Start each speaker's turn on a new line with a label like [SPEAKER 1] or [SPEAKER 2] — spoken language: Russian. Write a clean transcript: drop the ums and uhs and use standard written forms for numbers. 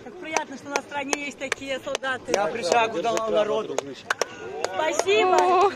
[SPEAKER 1] Как приятно, что на стране есть такие солдаты.
[SPEAKER 2] Я присягу дал народу.
[SPEAKER 1] Спасибо.